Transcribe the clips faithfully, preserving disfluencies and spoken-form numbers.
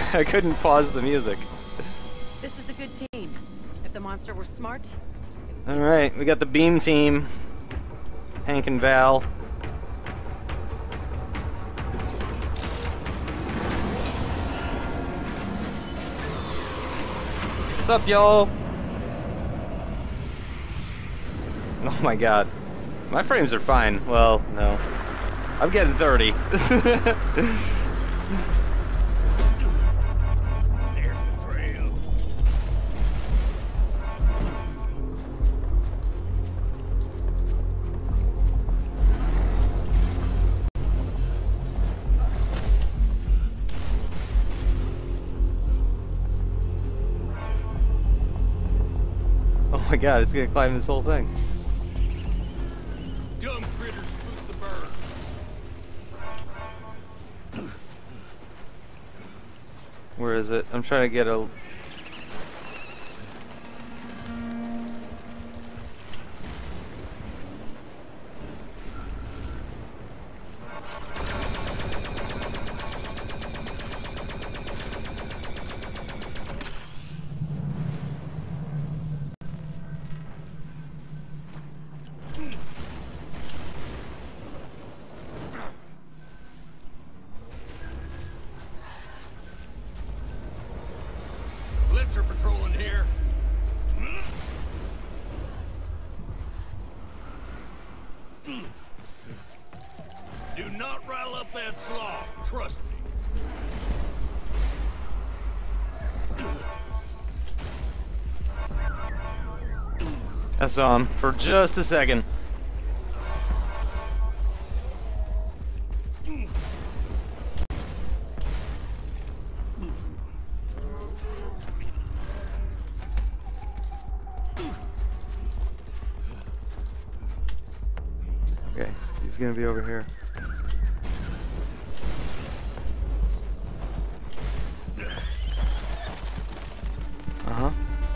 I couldn't pause the music. This is a good team. If the monster were smart. Alright, we got the beam team. Hank and Val. What's up, y'all? Oh my god. My frames are fine. Well, no. I'm getting thirty. Oh my god, it's gonna climb this whole thing. Dumb critters spook the birds. Where is it? I'm trying to get a... Blitzer patrolling here. Do not rile up that sloth. Trust me. I saw him for just a second. Okay, he's gonna be over here. Uh-huh.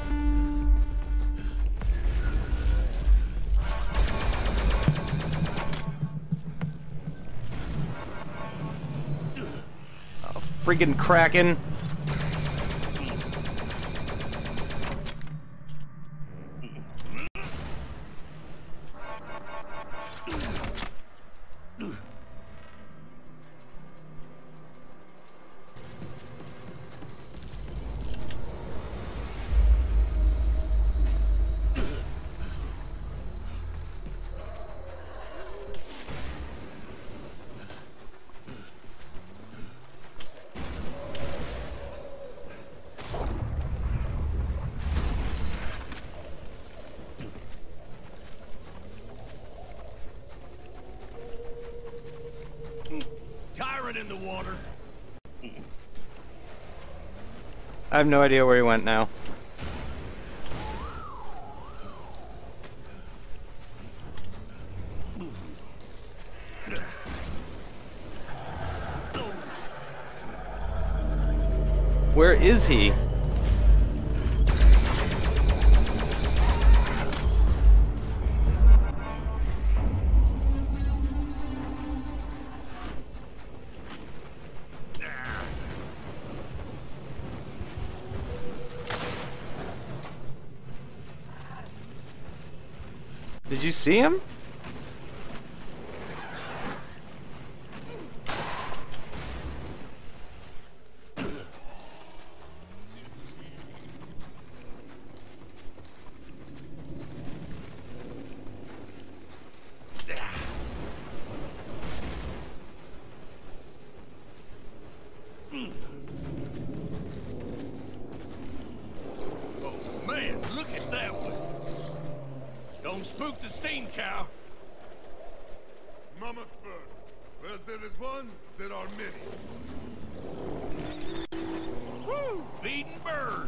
Oh, freaking Kraken. Tyrant in the water. I have no idea where he went now. Where is he? Did you see him? Oh man, look at that one. Don't spook the steam cow. Mammoth bird. Where there is one, there are many. Woo! Feeding birds.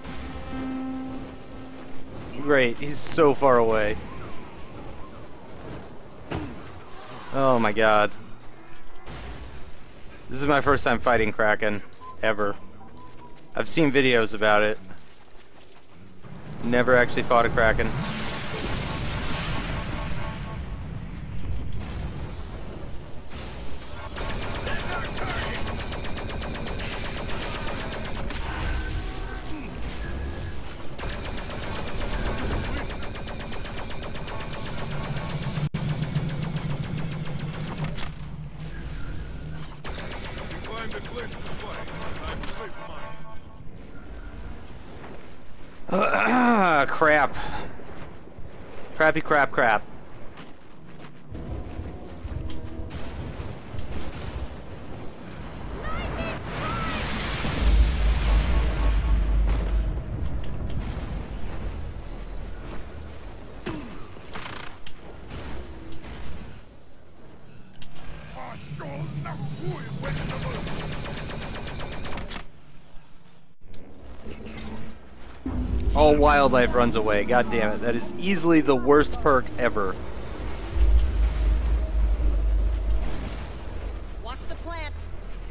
Great, he's so far away. Oh my god. This is my first time fighting Kraken, ever. I've seen videos about it. Never actually fought a Kraken. crap. Crappy crap crap. All wildlife runs away. God damn it. That is easily the worst perk ever. Watch the plants.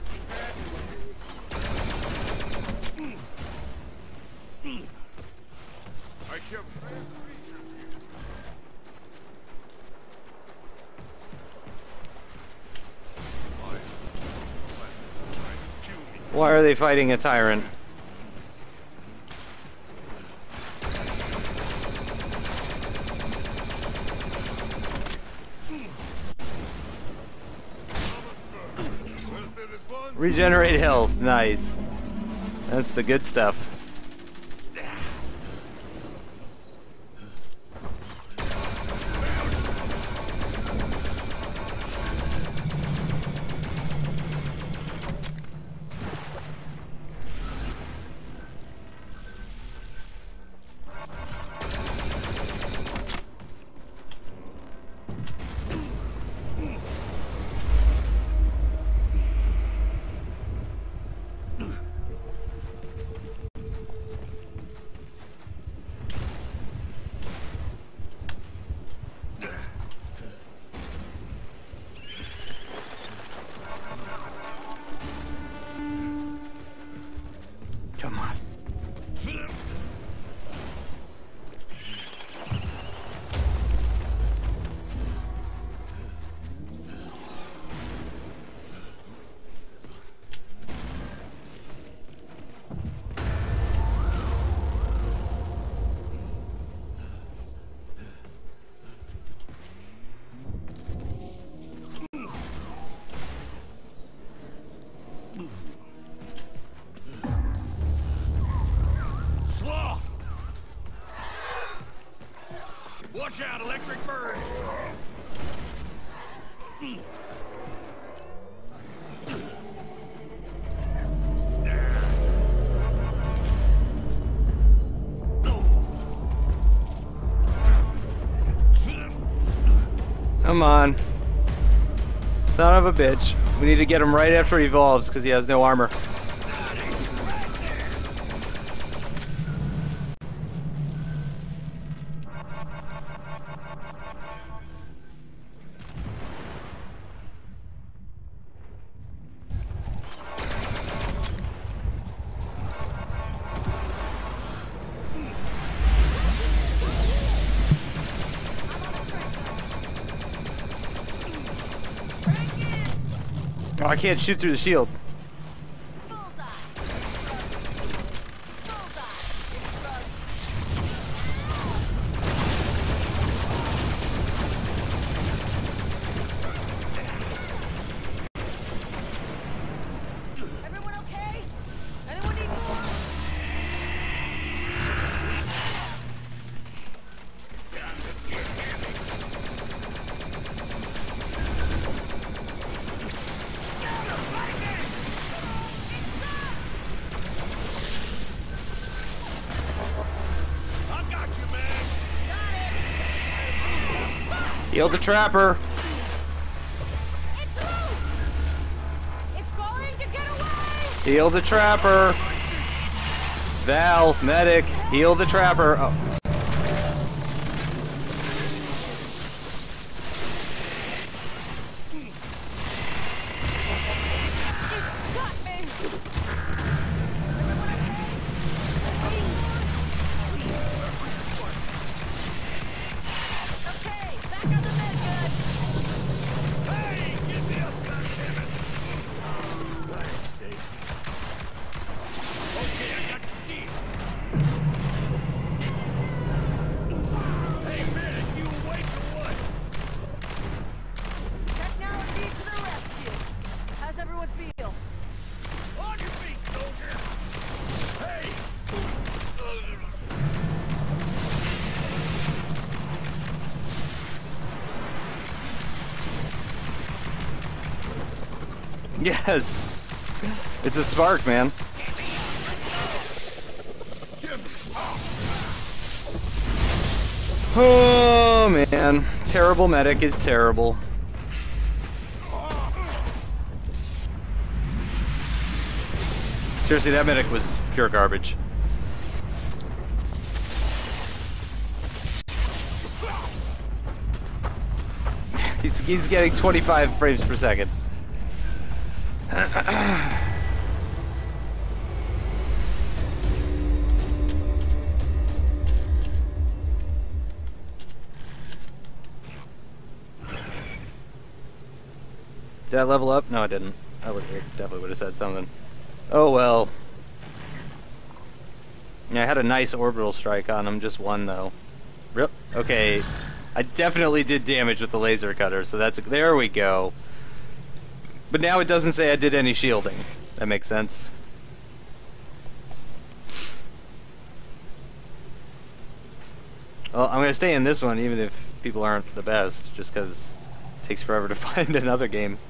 I kept Why are they fighting a tyrant? Regenerate health, nice. That's the good stuff. Come on. Watch out, electric bird! Come on. Son of a bitch. We need to get him right after he evolves because he has no armor. Oh, I can't shoot through the shield. Everyone okay? Anyone need more? Heal the trapper. It's loose! It's going to get away! Heal the trapper. Val, medic, heal the trapper. Oh. It got me! Okay, back on the med good. Hey, get me up, goddammit! Thanks, Stacy. Okay, I got the key. Yes. It's a spark, man. Oh, man. Terrible medic is terrible. Seriously, that medic was pure garbage. he's, he's getting twenty-five frames per second. Did I level up? No, I didn't. I would definitely would have said something. Oh well. Yeah, I had a nice orbital strike on him, just one though. Real? Okay, I definitely did damage with the laser cutter, so that's there we go. But now it doesn't say I did any shielding. That makes sense. Well, I'm gonna stay in this one even if people aren't the best, just because it takes forever to find another game.